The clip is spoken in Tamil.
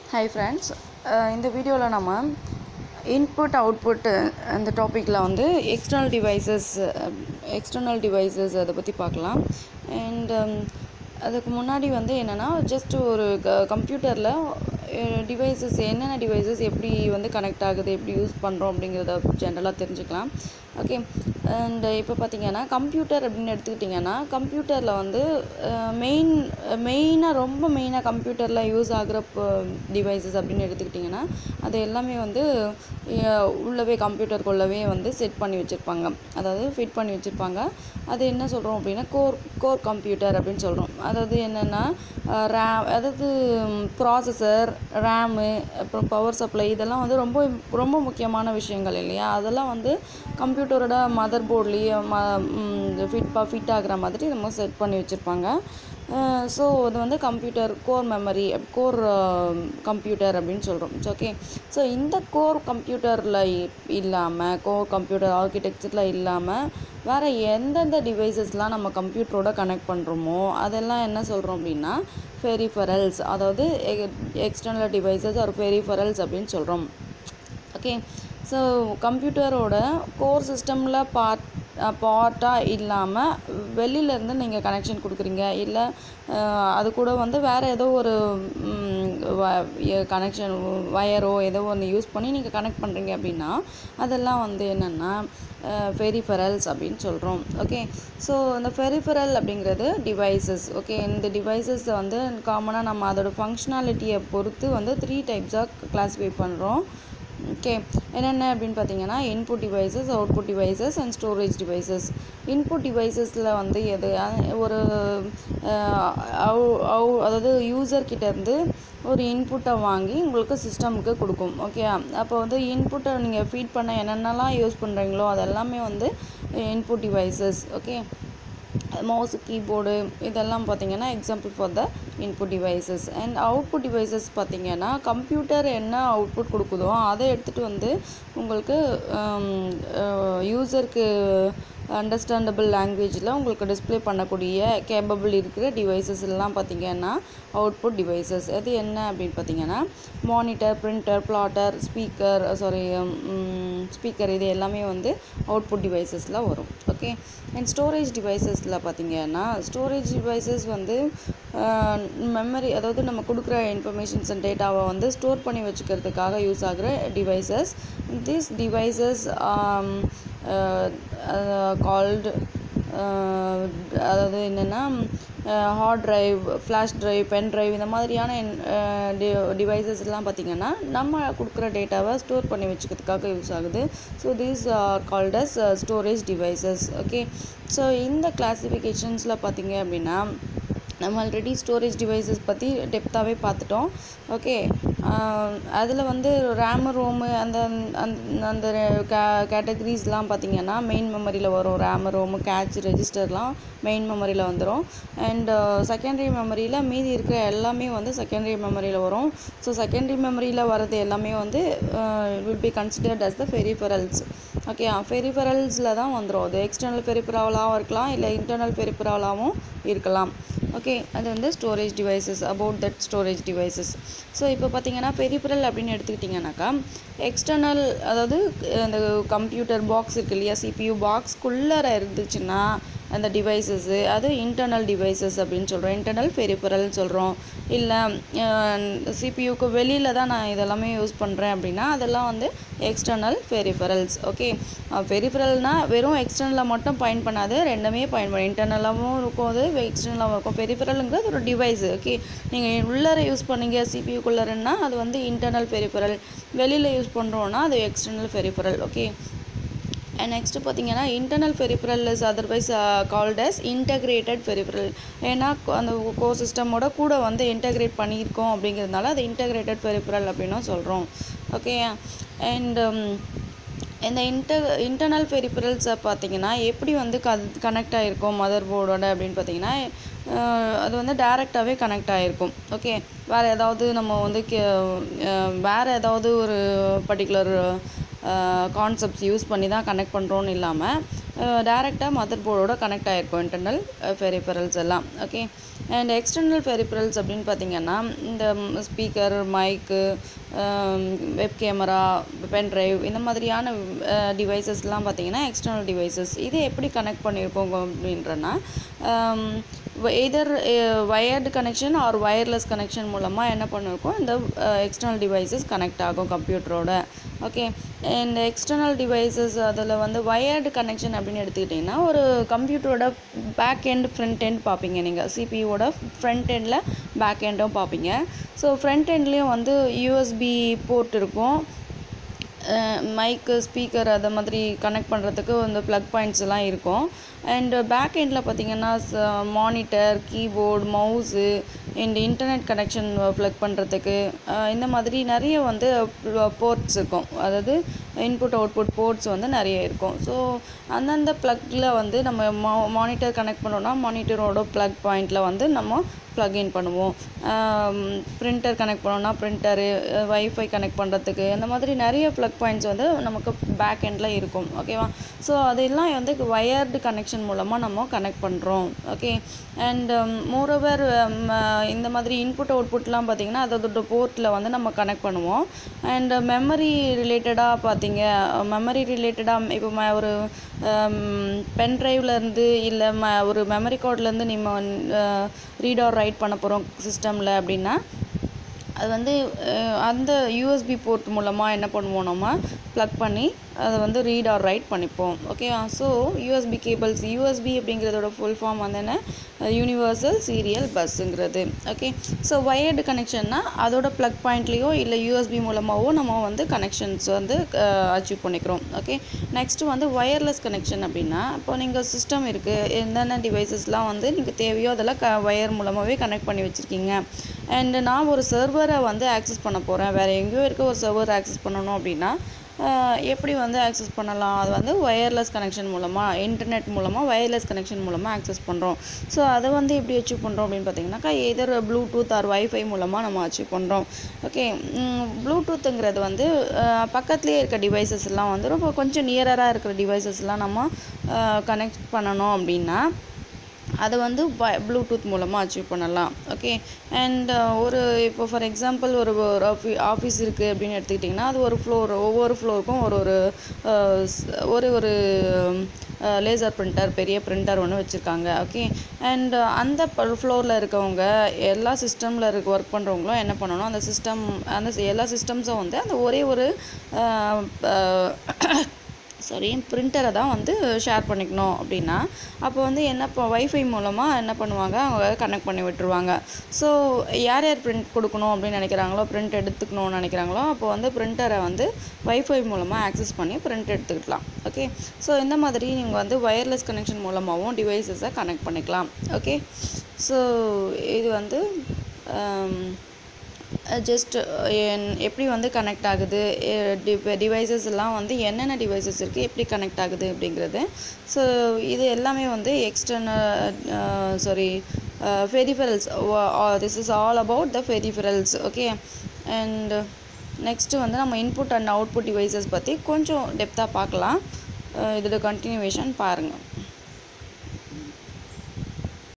Hi friends, இந்த வீடியோவில் நம்ம இன்புட் அவுட்புட் அந்த டாப்பிக்கில் வந்து எக்ஸ்டர்னல் டிவைசஸ் அதை பற்றி பார்க்கலாம். அண்ட் அதுக்கு முன்னாடி வந்து என்னென்னா ஜஸ்ட் ஒரு கம்ப்யூட்டரில் டிவைசஸ் என்னென்ன டிவைசஸ் எப்படி வந்து கனெக்ட் ஆகுது, எப்படி யூஸ் பண்ணுறோம் அப்படிங்கிறத ஜென்ரலாக தெரிஞ்சுக்கலாம். ஓகே, அண்ட் இப்போ பார்த்திங்கன்னா கம்ப்யூட்டர் அப்படின்னு எடுத்துக்கிட்டிங்கன்னா கம்ப்யூட்டரில் வந்து மெயினாக கம்ப்யூட்டரில் யூஸ் ஆகிற டிவைசஸ் அப்படின்னு எடுத்துக்கிட்டிங்கன்னா அது எல்லாமே வந்து உள்ளவே கம்ப்யூட்டருக்குள்ளவே வந்து செட் பண்ணி வச்சுருப்பாங்க, அதாவது ஃபிட் பண்ணி வச்சுருப்பாங்க. அது என்ன சொல்கிறோம் அப்படின்னா கோர் கம்ப்யூட்டர் அப்படின்னு சொல்கிறோம். அதாவது என்னென்னா அதாவது ப்ராசஸர், ரேமு, அப்புறம் பவர் சப்ளை, இதெல்லாம் வந்து ரொம்ப முக்கியமான விஷயங்கள் இல்லையா. அதெல்லாம் வந்து கம்ப்யூட்டரோட மதர் போர்ட்லேயே ஃபிட் ஆகிற மாதிரி நம்ம செட் பண்ணி வச்சுருப்பாங்க. ஸோ அது வந்து கோர் கம்ப்யூட்டர் அப்படின்னு சொல்கிறோம். ஓகே, ஸோ இந்த கோர் கம்ப்யூட்டர் ஆர்கிடெக்சரில் இல்லாமல் வேறு எந்தெந்த டிவைசஸ்லாம் நம்ம கம்ப்யூட்டரோட கனெக்ட் பண்ணுறோமோ அதெல்லாம் என்ன சொல்கிறோம் அப்படின்னா பெரிஃபரல்ஸ், அதாவது எக்ஸ்டர்னல் டிவைசஸ் ஒரு பெரிஃபரல்ஸ் அப்படின்னு சொல்கிறோம். ஓகே, ஸோ கம்ப்யூட்டரோட கோர் சிஸ்டமில் பார்ட்டாக இல்லாமல் வெளியிலேருந்து நீங்கள் கனெக்ஷன் கொடுக்குறீங்க, இல்லை அது கூட வந்து வேறு ஏதோ ஒரு கனெக்ஷன் வயரோ ஏதோ ஒன்று யூஸ் பண்ணி நீங்கள் கனெக்ட் பண்ணுறீங்க அப்படின்னா அதெல்லாம் வந்து என்னென்னா பெரிஃபரல்ஸ் அப்படின்னு சொல்கிறோம். ஓகே, ஸோ இந்த பெரிஃபரல் அப்படிங்கிறது டிவைசஸ். ஓகே, இந்த டிவைசஸ் வந்து காமனாக நம்ம அதோட ஃபங்க்ஷனாலிட்டியை பொறுத்து வந்து 3 டைப்ஸாக கிளாஸிஃபை பண்ணுறோம். ஓகே, என்னென்ன அப்படின்னு பார்த்தீங்கன்னா input devices, output devices and storage devices. Input டிவைசஸில் வந்து ஒரு அதாவது யூசர்கிட்டேருந்து ஒரு இன்புட்டை வாங்கி உங்களுக்கு சிஸ்டமுக்கு கொடுக்கும். ஓகே, அப்போ வந்து இன்புட்டை நீங்கள் ஃபீட் பண்ண என்னென்னலாம் யூஸ் பண்ணுறீங்களோ அதெல்லாமே வந்து input devices. Okay, mouse, keyboard இதெல்லாம் பார்த்திங்கன்னா example for the input devices. And output devices பார்த்திங்கன்னா கம்ப்யூட்டர் என்ன அவுட்புட் கொடுக்குதோ அதை எடுத்துகிட்டு வந்து உங்களுக்கு யூசருக்கு அண்டர்ஸ்டாண்டபிள் லாங்குவேஜில் உங்களுக்கு டிஸ்பிளே பண்ணக்கூடிய கேப்பபிள் இருக்கிற டிவைசஸ் எல்லாம் பார்த்திங்கன்னா அவுட்புட் டிவைசஸ். அது என்ன அப்படின்னு பார்த்திங்கன்னா மானிட்டர், பிரிண்டர், பிளாட்டர், ஸ்பீக்கர் இது எல்லாமே வந்து அவுட்புட் டிவைசஸில் வரும். ஓகே, அண்ட் ஸ்டோரேஜ் டிவைசஸில் பார்த்திங்கன்னா ஸ்டோரேஜ் டிவைசஸ் வந்து மெமரி, அதாவது நம்ம கொடுக்குற இன்ஃபர்மேஷன்ஸ் அண்ட் டேட்டாவை வந்து ஸ்டோர் பண்ணி வச்சுக்கிறதுக்காக யூஸ் ஆகிற டிவைசஸ். திஸ் டிவைசஸ் கால்டு அதாவது என்னென்னா hard drive, flash drive, pen drive இந்த மாதிரியான டிவைசஸ்லாம் பார்த்திங்கன்னா நம்ம கொடுக்குற டேட்டாவை ஸ்டோர் பண்ணி வச்சுக்கிறதுக்காக யூஸ் ஆகுது. So these are called as storage devices. Okay, so இந்த கிளாஸிஃபிகேஷன்ஸில் பார்த்திங்க அப்படின்னா நம்ம ஆல்ரெடி ஸ்டோரேஜ் டிவைசஸ் பற்றி டெப்த்தாகவே பார்த்துட்டோம். ஓகே, அதில் வந்து ரேமு, ரோமு அந்த கேட்டகரிஸ்லாம் பார்த்திங்கன்னா மெயின் மெமரியில் வரும். ரேமு, ரோமு, கேட்ச், ரெஜிஸ்டர்லாம் மெயின் மெமரியில் வந்துடும். அண்ட் செகண்டரி மெமரியில் மீதி இருக்கிற எல்லாமே வந்து செகண்டரி மெமரியில் வரும். ஸோ செகண்டரி மெமரியில் வர்றது எல்லாமே வந்து will be considered as the peripherals. Okay, பெரிஃபரல்ஸில் தான் வந்துடும். அது எக்ஸ்டர்னல் பெரிஃபரலாகவும் இருக்கலாம், இல்லை இன்டர்னல் பெரிஃபரலாகவும் இருக்கலாம். ஓகே, அது வந்து storage devices, about that storage devices. So இப்போ பார்த்தீங்கன்னா பெரிஃபரல் அப்படின்னு எடுத்துக்கிட்டிங்கனாக்கா எக்ஸ்டர்னல், அதாவது அந்த கம்ப்யூட்டர் பாக்ஸ் இருக்கு இல்லையா, CPU பாக்ஸ்குள்ளே இருந்துச்சுன்னா அந்த டிவைசஸ்ஸு அது இன்டர்னல் டிவைசஸ் அப்படின்னு சொல்கிறோம், இன்டர்னல் பெரிஃபரல்னு சொல்கிறோம். இல்லை CPUக்கு வெளியில் தான் நான் இதெல்லாமே யூஸ் பண்ணுறேன் அப்படின்னா அதெல்லாம் வந்து எக்ஸ்டர்னல் பெரிஃபரல்ஸ். ஓகே, பெரிஃபரல்னால் வெறும் எக்ஸ்டர்னலில் மட்டும் பயன் பண்ணாது, ரெண்டுமே பயன்படும். இன்டர்னலாகவும் இருக்கும், அது எக்ஸ்டர்னலாகவும் இருக்கும். பெரிஃபரலுங்கிறது ஒரு டிவைஸ். ஓகே, நீங்கள் உள்ளார யூஸ் பண்ணீங்க CPUக்குள்ளேன்னா அது வந்து இன்டர்னல் பெரிஃபரல், வெளியில் யூஸ் பண்ணுறோன்னா அது external peripheral. Okay, and next பார்த்திங்கன்னா internal peripheral is otherwise called as integrated peripheral. ஏன்னா அந்த கோர் சிஸ்டமோட கூட வந்து இன்டகிரேட் பண்ணியிருக்கோம் அப்படிங்கிறதுனால அது இன்டகிரேட்டட் பெரிஃபரல் அப்படின்னும் சொல்கிறோம். ஓகே, அண்ட் இந்த இன்டர்னல் பெரிஃபரல்ஸை பார்த்திங்கன்னா எப்படி வந்து கனெக்ட் ஆகிருக்கும் மதர் போர்டோட அப்படின்னு பார்த்திங்கன்னா அது வந்து டைரெக்டாகவே கனெக்ட் ஆகிருக்கும். ஓகே, வேறு ஏதாவது நம்ம வந்து வேறு ஏதாவது ஒரு பர்டிகுலர் கான்செப்ட்ஸ் யூஸ் பண்ணி தான் கனெக்ட் பண்ணுறோன்னு இல்லாமல் டைரெக்டாக மதர் போர்டோட கனெக்ட் ஆகிருக்கும் இன்டர்னல் பெரிஃபரல்ஸ் எல்லாம். ஓகே, அண்ட் எக்ஸ்டர்னல் பெரிஃபரல்ஸ் அப்படின்னு பார்த்தீங்கன்னா இந்த speaker, mic, web camera, pen drive இந்த மாதிரியான டிவைசஸ்லாம் பார்த்தீங்கன்னா எக்ஸ்டர்னல் டிவைசஸ். இது எப்படி கனெக்ட் பண்ணியிருக்கோம் அப்படின்றனா either wired connection or wireless connection மூலமாக என்ன பண்ணியிருக்கோம், இந்த எக்ஸ்டர்னல் டிவைசஸ் கனெக்ட் ஆகும் கம்ப்யூட்டரோட. ஓகே, இந்த எக்ஸ்டர்னல் டிவைசஸ் அதில் வந்து வயர்டு கனெக்ஷன் அப்படின்னு எடுத்துக்கிட்டிங்கன்னா ஒரு கம்ப்யூட்டரோட பேக் எண்ட் ஃப்ரண்ட் எண்ட் பார்ப்பீங்க நீங்கள். சிபியூவோட ஃப்ரண்ட் எண்டில் பேக் எண்டும் பார்ப்பீங்க. ஸோ ஃப்ரண்ட் எண்ட்லேயும் வந்து யூஎஸ்பி போர்ட் இருக்கும், மைக்கு, ஸ்பீக்கர் அதை மாதிரி கனெக்ட் பண்ணுறதுக்கு இந்த ப்ளக் பாயிண்ட்ஸ் எல்லாம் இருக்கும். அண்ட் பேக் எண்டில் பார்த்தீங்கன்னா monitor, keyboard, mouse and internet connection plug பண்ணுறதுக்கு இந்த மாதிரி நிறைய வந்து போர்ட்ஸ் இருக்கும். அதாவது இன்புட் அவுட்புட் போர்ட்ஸ் வந்து நிறைய இருக்கும். ஸோ அந்தந்த ப்ளக்கில் வந்து நம்ம மானிட்டர் கனெக்ட் பண்ணோன்னா மானிட்டரோட ப்ளக் பாயிண்டில் வந்து நம்ம ப்ளக்இன் பண்ணுவோம். பிரிண்டர் கனெக்ட் பண்ணோன்னா பிரிண்டரு, வைஃபை கனெக்ட் பண்ணுறதுக்கு இந்த மாதிரி நிறைய ப்ளக் பாயிண்ட்ஸ் வந்து நமக்கு பேக் எண்டில் இருக்கும். ஓகேவா? ஸோ அதெல்லாம் வந்து வயர்டு கனெக்ஷன் மூலமாக நம்ம கனெக்ட் பண்ணுறோம். ஓகே, அண்ட் மோரோவர் இந்த மாதிரி இன்புட் அவுட்புட்லாம் பார்த்திங்கன்னா அதோட போர்ட்டில் வந்து நம்ம கனெக்ட் பண்ணுவோம். அண்ட் மெமரி ரிலேட்டடாக பார்த்தீங்க, மெமரி ரிலேட்டடாக இப்போ ஒரு பென் ட்ரைவ்லேருந்து இல்லை ஒரு மெமரி கார்ட்லேருந்து நம்ம ரீட் ஆர் ரைட் பண்ண போகிறோம் சிஸ்டமில் அப்படின்னா அது வந்து அந்த யூஎஸ்பி போர்ட் மூலமாக என்ன பண்ணுவோம், நம்ம ப்ளக் பண்ணி அதை வந்து ரீட் ஆர் ரைட் பண்ணிப்போம். ஓகேவா? ஸோ யூஎஸ்பி கேபிள்ஸ், யூஎஸ்பி அப்படிங்கிறதோட ஃபுல் ஃபார்ம் வந்து என்ன, யூனிவர்சல் சீரியல் பஸ்ஸுங்கிறது. ஓகே, ஸோ வயர்டு கனெக்ஷன்னா அதோட ப்ளக் பாயிண்ட்லேயோ இல்லை யூஎஸ்பி மூலமாகவோ நம்ம வந்து கனெக்ஷன்ஸ் வந்து அச்சீவ் பண்ணிக்கிறோம். ஓகே, நெக்ஸ்ட்டு வந்து வயர்லெஸ் கனெக்ஷன் அப்படின்னா இப்போ நீங்கள் சிஸ்டம் இருக்குது, என்னென்ன டிவைசஸ்லாம் வந்து நீங்கள் தேவையோ அதெல்லாம் வயர் மூலமாகவே கனெக்ட் பண்ணி வச்சுருக்கீங்க. அண்ட் நான் ஒரு சர்வரை வந்து ஆக்சஸ் பண்ண போகிறேன், வேறு எங்கேயோ இருக்க ஒரு சர்வர் ஆக்சஸ் பண்ணணும் அப்படின்னா எப்படி வந்து ஆக்சஸ் பண்ணலாம், அது வந்து வயர்லெஸ் கனெக்ஷன் மூலமாக, இன்டர்நெட் மூலமாக வயர்லெஸ் கனெக்ஷன் மூலமாக ஆக்சஸ் பண்ணுறோம். ஸோ அதை வந்து எப்படி அச்சீவ் பண்ணுறோம் அப்படின்னு பார்த்தீங்கன்னாக்கா எதர் ப்ளூடூத் ஆர் வைஃபை மூலமாக நம்ம அச்சீவ் பண்ணுறோம். ஓகே, ப்ளூடூத்துங்கிறது வந்து பக்கத்துலேயே இருக்க டிவைசஸ் எல்லாம் வந்து ரொம்ப கொஞ்சம் நியராக இருக்கிற டிவைசஸ்லாம் நம்ம கனெக்ட் பண்ணணும் அப்படின்னா அதை வந்து ப்ளூடூத் மூலமாக அச்சீவ் பண்ணலாம். ஓகே, அண்ட் ஒரு இப்போ ஃபார் எக்ஸாம்பிள் ஒரு ஆஃபீஸ் இருக்குது அப்படின்னு எடுத்துக்கிட்டிங்கன்னா அது ஒரு ஃப்ளோர், ஒவ்வொரு ஃப்ளோருக்கும் ஒரு லேசர் பிரிண்டர், பெரிய பிரிண்டர் ஒன்று வச்சுருக்காங்க. ஓகே, அண்ட் அந்த ஃப்ளோரில் இருக்கவங்க எல்லா சிஸ்டமில் ஒர்க் பண்ணுறவங்களும் என்ன பண்ணணும், அந்த எல்லா சிஸ்டம்ஸும் வந்து அந்த ஒரே ஒரு பிரிண்டரை தான் வந்து ஷேர் பண்ணிக்கணும் அப்படின்னா அப்போ வந்து வைஃபை மூலமாக என்ன பண்ணுவாங்க, அவங்க கனெக்ட் பண்ணி விட்டுருவாங்க. ஸோ யார் பிரிண்ட் கொடுக்கணும் அப்படின்னு நினைக்கிறாங்களோ, பிரிண்ட் எடுத்துக்கணும்னு நினைக்கிறாங்களோ அப்போ வந்து பிரிண்டரை வந்து வைஃபை மூலமாக ஆக்சஸ் பண்ணி பிரிண்ட் எடுத்துக்கலாம். ஓகே, ஸோ இந்த மாதிரி நீங்கள் வந்து வயர்லெஸ் கனெக்ஷன் மூலமாகவும் டிவைசஸை கனெக்ட் பண்ணிக்கலாம். ஓகே, ஸோ இது வந்து ஜஸ்ட் எப்படி வந்து கனெக்ட் ஆகுது, டிவைசஸ் எல்லாம் வந்து என்னென்ன டிவைசஸ் இருக்குது, எப்படி கனெக்ட் ஆகுது அப்படிங்கிறது. ஸோ இது எல்லாமே வந்து peripherals. This is all about the peripherals. Okay, and next வந்து நம்ம இன்புட் அண்ட் அவுட்புட் டிவைசஸ் பற்றி கொஞ்சம் டெப்த்தாக பார்க்கலாம். இதோட கண்டினியூவேஷன் பாருங்கள்.